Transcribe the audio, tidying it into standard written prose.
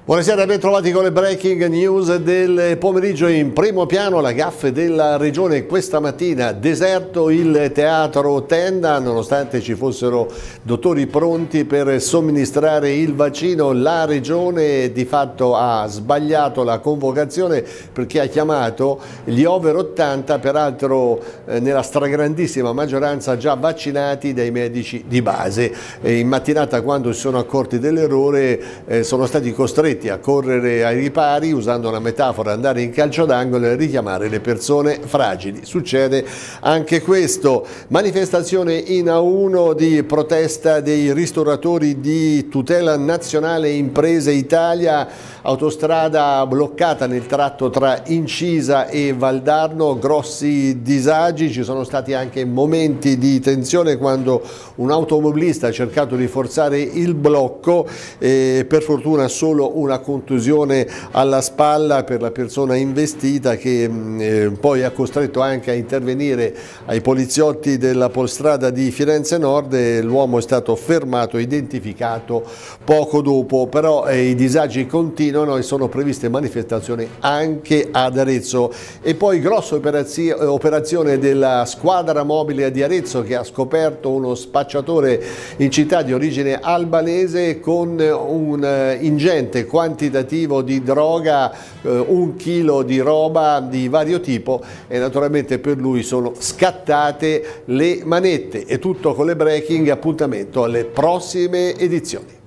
Buonasera, ben trovati con le breaking news del pomeriggio. In primo piano la gaffe della regione questa mattina: deserto il teatro Tenda, nonostante ci fossero dottori pronti per somministrare il vaccino. La regione di fatto ha sbagliato la convocazione perché ha chiamato gli over 80, peraltro nella stragrandissima maggioranza già vaccinati dai medici di base. In mattinata, quando si sono accorti dell'errore, sono stati costretti a correre ai ripari, usando una metafora, andare in calcio d'angolo e richiamare le persone fragili. Succede anche questo. Manifestazione in A1 di protesta dei ristoratori di Tutela Nazionale Imprese Italia, autostrada bloccata nel tratto tra Incisa e Valdarno, grossi disagi. Ci sono stati anche momenti di tensione quando un automobilista ha cercato di forzare il blocco, per fortuna solo una contusione alla spalla per la persona investita, che poi ha costretto anche a intervenire ai poliziotti della Polstrada di Firenze Nord. L'uomo è stato fermato e identificato poco dopo, però i disagi continuano e sono previste manifestazioni anche ad Arezzo. E poi grossa operazione della squadra mobile di Arezzo, che ha scoperto uno spacciatore in città di origine albanese con un ingente quantitativo di droga, 1 chilo di roba di vario tipo, e naturalmente per lui sono scattate le manette. È tutto con le breaking, appuntamento alle prossime edizioni.